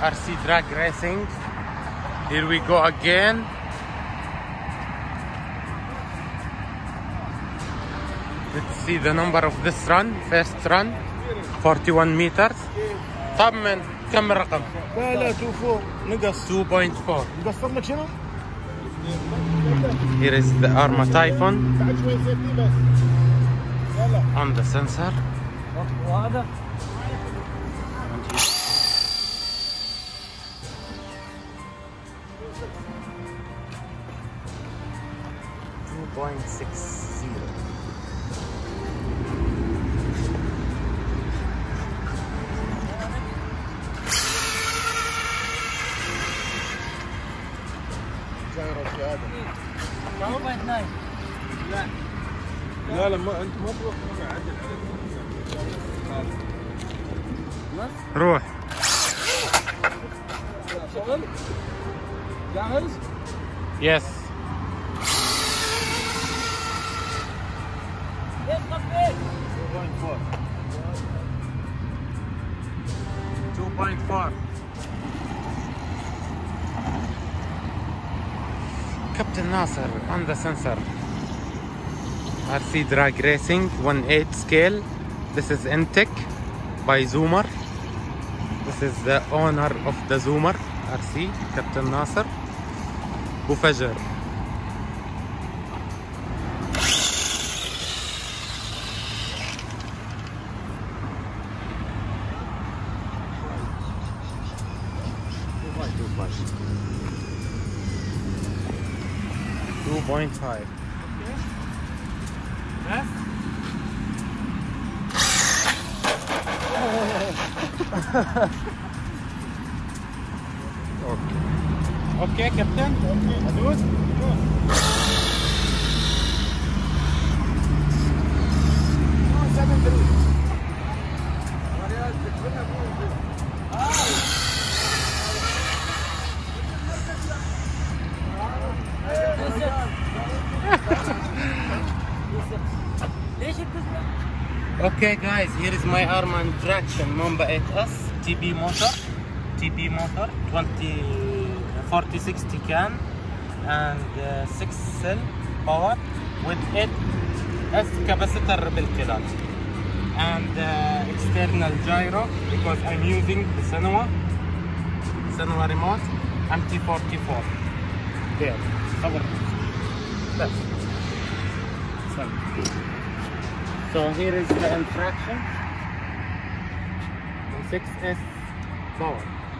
RC drag racing. Here we go again. Let's see the number of this run. First run 41 meters. طمن كم الرقم؟ لا 24 نقص 2.4. نقصر لك شنو؟ Here is the Arma Typhoon بعد شوي سيفتي بس يلا on the sensor. وهذا 2.60. لا ما انت ما تروح عدل روح. شغل جاهز؟ Yes. 2.4. Captain Nasser on the sensor. RC Drag Racing 1/8 scale. This is Intec by Zoomer. This is the owner of the Zoomer RC, Captain Nasser. Bufajr. Okay. 2.5. Yes? Okay, Captain. Adus. Okay guys, here is my Arma Traction Mamba 8S TB motor 4060 can and 6 cell power with 8S capacitor بالكلات and external gyro because I'm using the Sanwa remote MT44 there. So here is the infraction 6S power.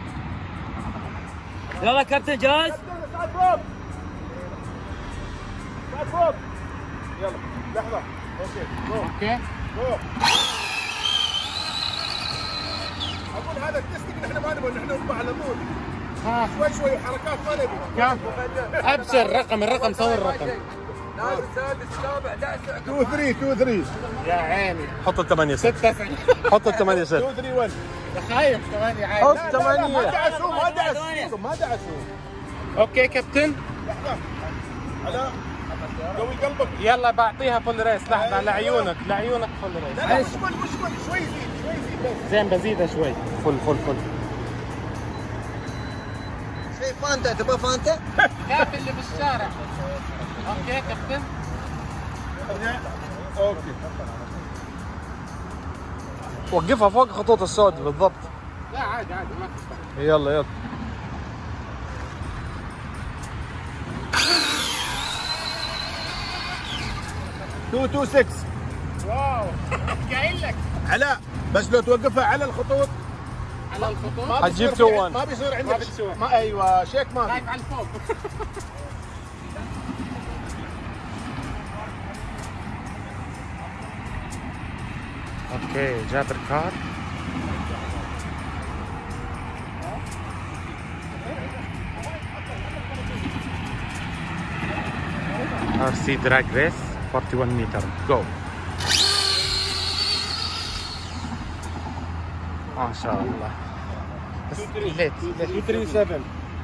يلا كابتن جاهز؟ ساعد فوق ساعد فوق يلا لحظة اوكي فوق اقول هذا التستنج نحن ما نبغى نحن نطبع على طول شوي وحركات ما نبي كم؟ ابشر الرقم صور الرقم نازل سادس سابع 11 2 3 يا عيني حط الثمانية ست 6 حط الثمانية ست 2 3 1 خايف 8 عادي. حط ما 8. دعسوا ما دعسوا اوكي كابتن لحظة علاء قوي قلبك يلا بعطيها فول ريس. لحظة لعيونك فول ريس. لا مشكل شوي زيد بس زين بزيدها شوي. فل شيء فانتا تبغى فانتا؟ كافي اللي بالشارع. اوكي كابتن اوكي وقفها فوق خطوط السود بالضبط. لا عادي ما تستحق. يلا 226 واو قايل لك علاء بس لو توقفها على الخطوط حتجيب 2-1. ما بيصير عندك ما بتسوى. ايوه شيك ما خايف على الفوق. اوكي جابر كار. RC drag race 41 meter go. ما شاء الله. بس ليت 237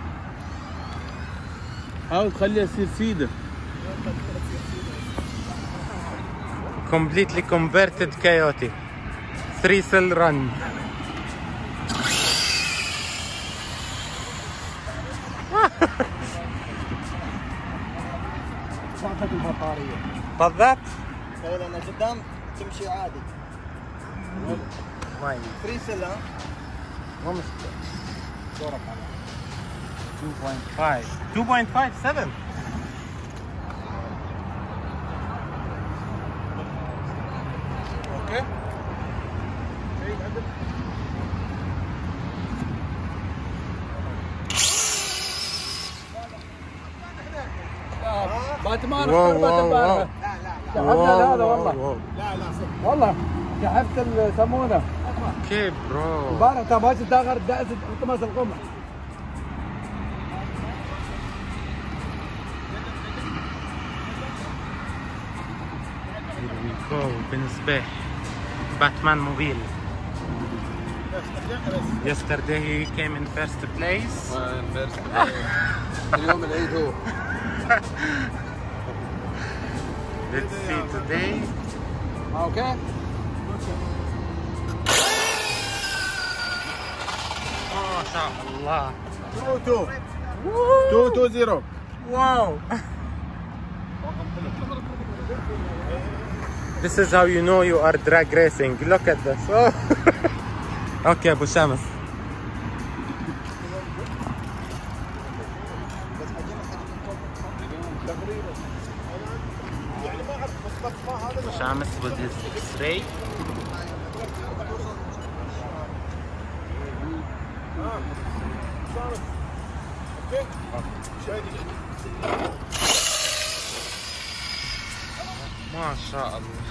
حاول تخليها تصير سيده. completely converted Coyote 3 cell run. كلها طاريه. بالضبط. تخيل انا قدام تمشي عادي. ما 3 سل ها؟ مو مشكلة. 2.57. اوكي. باتمان واو واو واو. شحفنا هذا والله. واو. لا صح والله شحفت يسمونه. اوكي برو. مبارك ترى ما تداغر دائس التماس القمح. Here we go. بنسبح. Batman mobile. Yesterday he came in first place. اليوم العيد هو. Let's see today. اوكي. ما شاء الله. 220. Wow. This is how you know you are drag racing. Look at this. Oh. Okay, Abu Shams. Abu Shams with his X-ray. ما شاء الله.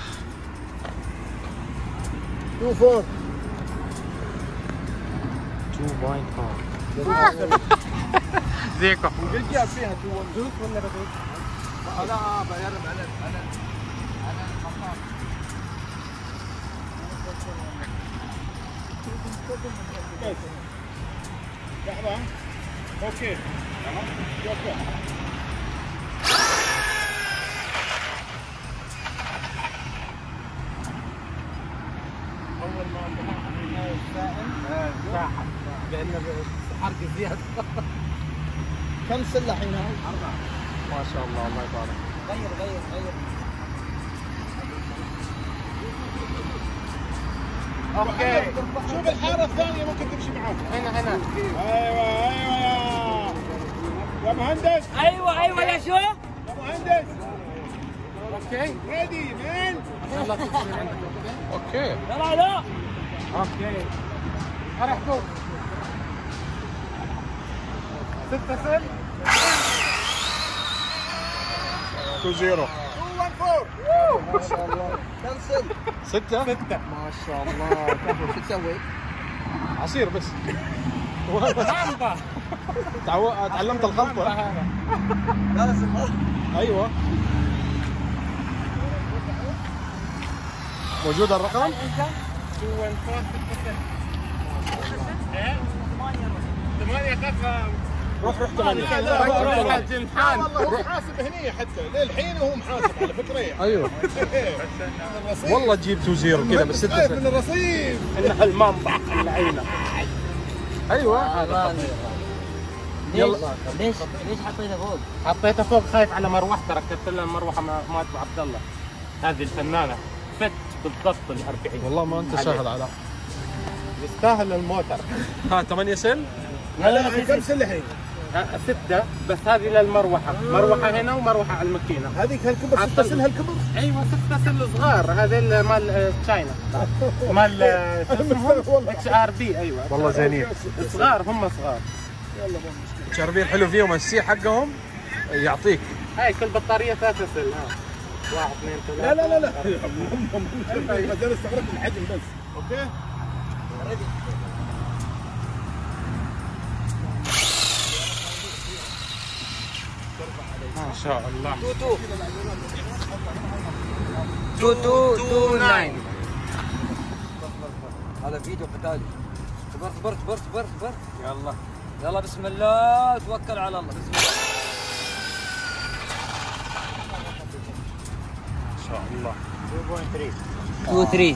24. 2.4. زيكو. قد جاب فيها 2 ولا بدك؟ لا بجرب على المقام. لحظة. اوكي. اوكي. اول ما انطلع من السائل لانه حرق زياده. كم سله الحين هاي؟ 4. ما شاء الله الله يبارك. غير. اوكي. شوف الحاره الثانيه ممكن تمشي معاك. هنا. ايوه يا مهندس. ايوه يا شو؟ يا مهندس. اوكي. ريدي مان. اوكي. لا. اوكي. ارحبوا. 6 سل. 2-0. 214. ما شاء الله. كم سل؟ 6. ما شاء الله. شو تسوي؟ عصير بس. مامبا. تعلمت الخلطة. لا سل. ايوه. موجود الرقم؟ 8 خفة. روح 8. والله هو محاسب هني حتى للحين وهو محاسب على فكره يعني. ايوه. الرصيد. والله تجيب 2-0 كذا بس 6 خايف من الرصيد. انها المنبع العينة. ايوه. ليش حطيته فوق؟ حطيتها فوق خايف على مروحته، ركبت لها المروحة مات عبد الله. هذه الفنانة فت بالضبط ال 40. والله ما انت شاهد على. يستاهل الموتر. ها 8 سل. لا كم سله الحين؟ 6 بس هذه للمروحة، مروحة هنا ومروحة على الماكينة. هذيك هالكبر 6 سل هالكبر؟ ايوه 6 سل صغار، هذا مال تشاينا مال شو اسمهم؟ HRB. ايوه والله زينين. صغار، هم صغار. شاربين حلو فيهم السي حقهم يعطيك. هاي كل بطارية 3 سل. 1 2 3. لا بس انا استغربت الحجم بس. اوكي. ما شاء الله. 2229. هذا فيديو قتالي. صبر. يلا بسم الله توكل على الله. بسم الله. ما شاء الله. 23.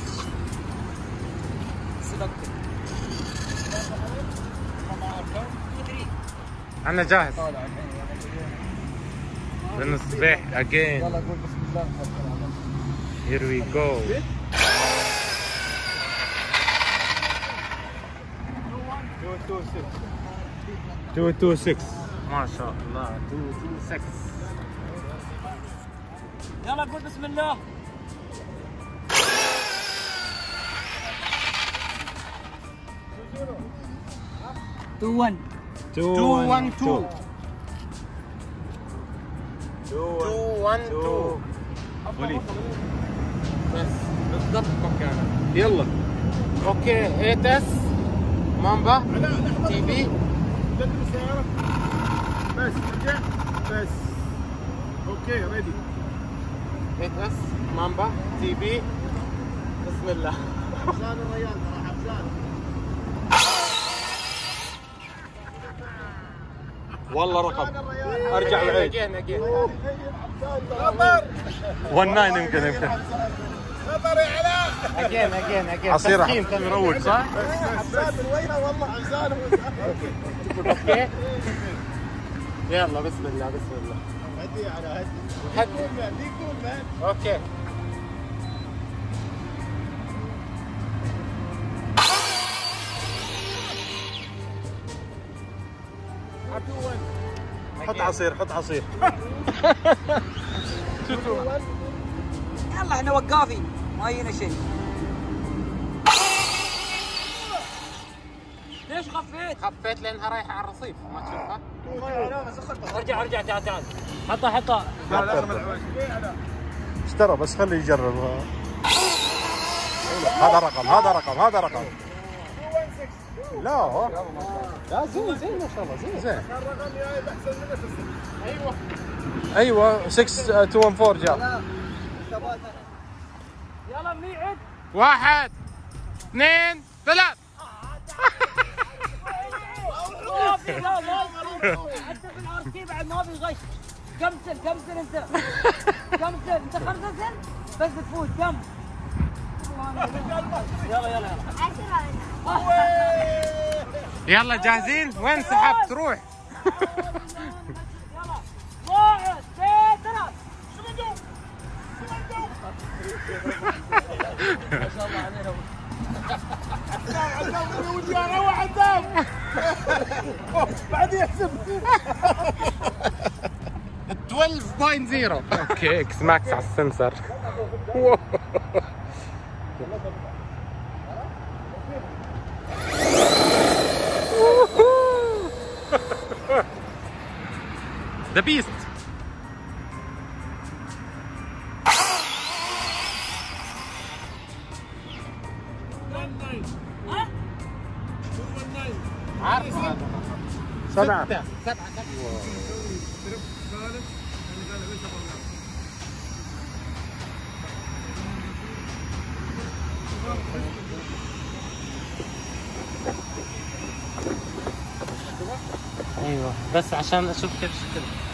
أنا جاهز. بنصبح again. يلا قول بسم الله ونتوكل على الله. Here we go. 226. ما شاء الله 226. يلا قول بسم الله. 2-1. 212. 212. وليد بس بالضبط مكانه. يلا. اوكي 8S مامبا تي في. قدم السيارة بس رجع بس اوكي ريدي 8S مامبا تي في. بسم الله. حفزان الريال ترى حفزان والله رقم. ارجع بعيد. خطر 19 يمكن. خطر يا علاء اجين عصير تسخين يروق صح؟ حفزان من وينه والله حفزان اوكي يلا بسم الله بسم الله. هدي على هدي هدي. دي كول مان اوكي حط عصير حط عصير. يلا احنا وقافي ما يجينا شيء. ليش خفيت لانها رايحه على الرصيف ما تشوفها. ارجع تعال حطها. اشترى بس خليه يجرب. هذا رقم. لا زين ما شاء الله زين. الرقم جايب احسن منه في السنة. ايوه 6214 جاء. يلا مني عد. 1 2 3. حتى في الار تي بعد ما في غش. كمسل انت خرزل بس تفوت كم. يلا يلا جاهزين؟ وين سحبت روح؟ يلا 1 2 3. ما شاء الله عليهم. بعد يحسب 12.0. اوكي اكس ماكس على السنسر. ذا بيست. عارف هذا 7. 7. ايوه بس عشان اشوف كيف شكله.